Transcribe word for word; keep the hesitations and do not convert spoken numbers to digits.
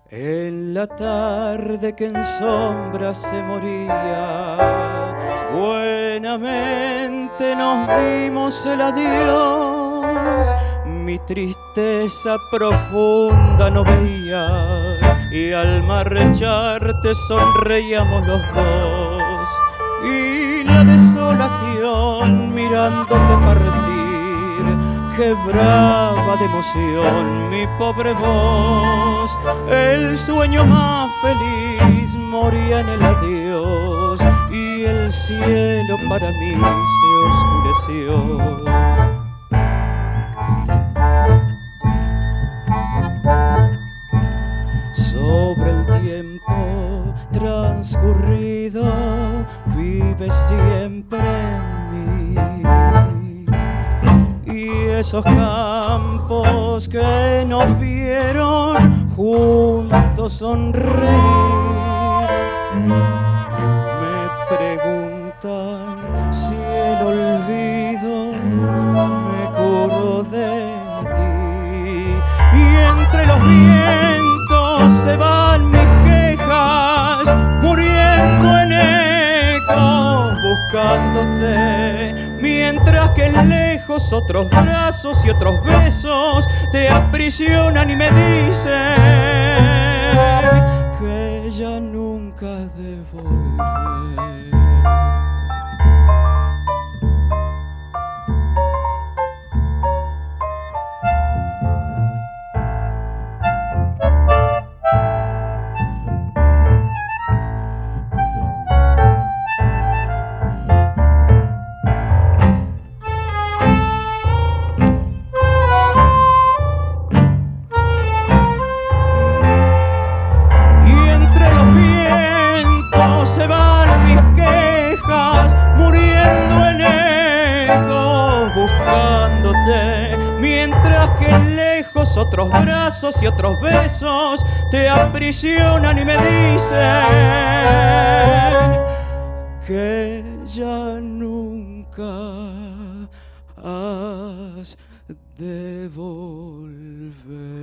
En la tarde que en sombra se moría, buenamente nos dimos el adiós. Mi tristeza profunda no veías y al marcharte sonreíamos los dos. Y la desolación mirándote partir quebraba de emoción mi pobre voz. El sueño más feliz moría en el adiós y el cielo para mí se oscureció. Sobre el tiempo transcurrido vive siempre en mí, y esos campos que nos vieron juntos sonreír me preguntan si el olvido me curó de ti. Y entre los vientos se van mis quejas, muriendo en eco, buscándote, mientras que lejos otros brazos y otros besos te aprisionan y me dicen que ya nunca de volver. Se van mis quejas, muriendo en eco, buscándote, mientras que lejos otros brazos y otros besos te aprisionan y me dicen que ya nunca has de volver.